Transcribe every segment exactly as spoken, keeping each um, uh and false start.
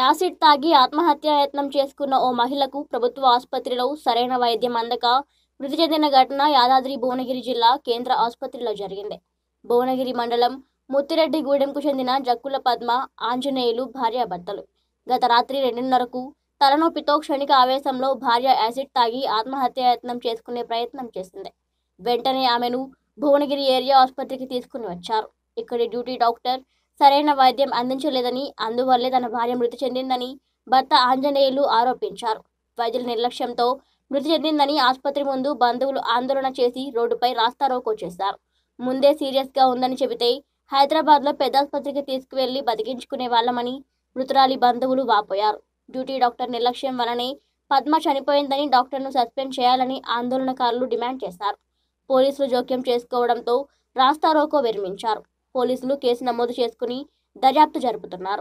Acid తాగి ఆత్మహత్యా యత్నం చేసుకున్న ఓ మహిళకు ప్రభుత్వ ఆసుపత్రిలో సరైన వైద్యం అందక మృతి చెందిన ఘటన యాదాద్రి భువనగిరి జిల్లా కేంద్ర ఆసుపత్రిలో జరిగింది. భువనగిరి మండలం ముత్తిరెడ్డిగూడెంకు చెందిన జక్కుల పద్మ, ఆంజనేయులు భార్యాభర్తలు. గత రాత్రి రెండున్నరకు తలనొప్పితో క్షణిక ఆవేశంలో భార్య యాసిడ్ తాగి ఆత్మహత్యా యత్నం చేసుకునే ప్రయత్నం చేసింది. వెంటనే ఆమెను భువనగిరి ఏరియా ఆసుపత్రికి తీసుకుని వచ్చారు. ఇక్కడి డ్యూటీ డాక్టర్ సరైన వైద్యం అందించలేదని, అందువల్లే తన భార్య మృతి చెందిందని భర్త ఆంజనేయులు ఆరోపించారు. వైద్యుల నిర్లక్ష్యంతో మృతి చెందిందని ఆసుపత్రి ముందు బంధువులు ఆందోళన చేసి రోడ్డుపై రాస్తారోకో చేశారు. ముందే సీరియస్గా ఉందని చెబితే హైదరాబాద్లో పెద్దాసుపత్రికి తీసుకువెళ్లి బతికించుకునే వాళ్ళమని మృతురాలి బంధువులు వాపోయారు. డ్యూటీ డాక్టర్ నిర్లక్ష్యం వలనే పద్మ చనిపోయిందని డాక్టర్ను సస్పెండ్ చేయాలని ఆందోళనకారులు డిమాండ్ చేశారు. పోలీసులు జోక్యం చేసుకోవడంతో రాస్తారోకో విరమించారు. పోలీసులు కేసు నమోదు చేసుకుని దర్యాప్తు జరుపుతున్నారు.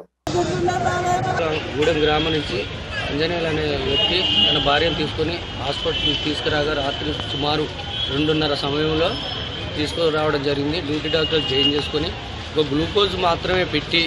గూడెం గ్రామం నుంచి ఇంజనీర్ అనే వ్యక్తి తన భార్యను తీసుకొని హాస్పిటల్కి తీసుకురాగా రాత్రి సుమారు రెండున్నర సమయంలో తీసుకురావడం జరిగింది. డ్యూటీ డాక్టర్ చేంజ్ చేసుకొని ఒక గ్లూకోజ్ మాత్రమే పెట్టి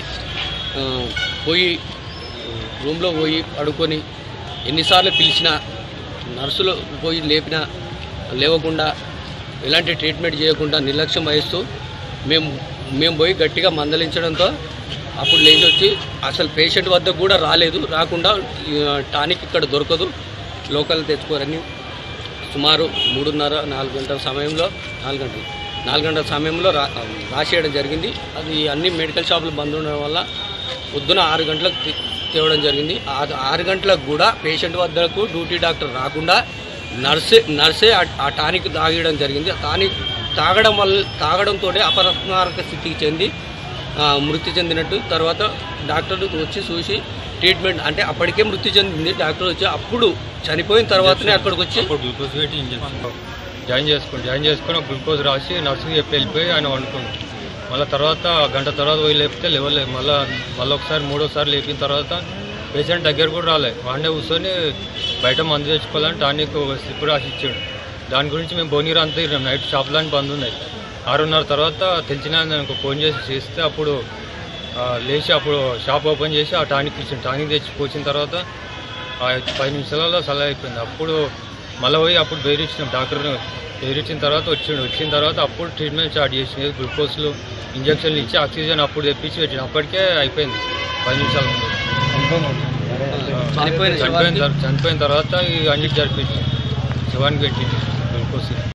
పోయి రూమ్లో పోయి పడుకొని ఎన్నిసార్లు పిలిచినా నర్సులు పోయి లేపినా లేవకుండా ఎలాంటి ట్రీట్మెంట్ చేయకుండా నిర్లక్ష్యం వహిస్తూ మేము మేము పోయి గట్టిగా మందలించడంతో అప్పుడు లేచి వచ్చి అసలు పేషెంట్ వద్దకు కూడా రాలేదు. రాకుండా టానిక్ ఇక్కడ దొరకదు, లోకల్ తెచ్చుకోరని సుమారు మూడున్నర నాలుగు గంటల సమయంలో నాలుగు గంటలు నాలుగు గంటల సమయంలో రా రాసేయడం జరిగింది. అది అన్ని మెడికల్ షాపులు బంద్ ఉండడం వల్ల పొద్దున ఆరు గంటలకు తేవడం జరిగింది. ఆరు గంటలకు కూడా పేషెంట్ వద్దకు డ్యూటీ డాక్టర్ రాకుండా నర్సే నర్సే ఆ టానిక్ తాగడం జరిగింది. టానిక్ తాగడం వల్ల తాగడంతో అపస్మారక స్థితికి చెంది మృతి చెందినట్టు తర్వాత డాక్టర్ వచ్చి చూసి ట్రీట్మెంట్ అంటే అప్పటికే మృతి చెందింది. డాక్టర్ వచ్చి అప్పుడు చనిపోయిన తర్వాతనే అక్కడికి వచ్చి గ్లూకోజ్ పెట్టి ఇంజక్షన్ జాయిన్ చేసుకుని జాయిన్ చేసుకుని గ్లూకోజ్ రాసి నర్సుకి చెప్పి వెళ్ళిపోయి ఆయన వండుకుంది. మళ్ళీ తర్వాత గంట తర్వాత పోయి లేపితే లేవలేదు. మళ్ళీ మళ్ళీ ఒకసారి మూడోసారి లేపిన తర్వాత పేషెంట్ దగ్గర కూడా రాలేదు. వాడినే కూర్చొని బయట మందు తెచ్చుకోవాలని టానిక్ స్లిప్ రాసి ఇచ్చాడు. దాని గురించి మేము భువనగిరి అంతా తిరిగాం. నైట్ షాపులని బంద్ ఉన్నాయి. ఆరున్నర తర్వాత తెలిసిన నాకు ఫోన్ చేసి చేస్తే అప్పుడు లేచి అప్పుడు షాప్ ఓపెన్ చేసి ఆ టానిక్ ఇచ్చాను. టానిక్ తెచ్చి పోసిన తర్వాత పది నిమిషాలలో సలహా అయిపోయింది. అప్పుడు మళ్ళీ పోయి అప్పుడు బెదిరించినాం డాక్టర్ని. బెదిరించిన తర్వాత వచ్చిండు. వచ్చిన తర్వాత అప్పుడు ట్రీట్మెంట్ స్టార్ట్ చేసినది. గ్లూకోజ్లు ఇంజక్షన్లు ఇచ్చి ఆక్సిజన్ అప్పుడు తెప్పించి పెట్టింది. అప్పటికే అయిపోయింది పది నిమిషాల ముందు. చనిపోయిన చనిపోయిన తర్వాత ఈ అన్నిటి జరిపించి శవానికి పెట్టింది గ్లూకోజ్.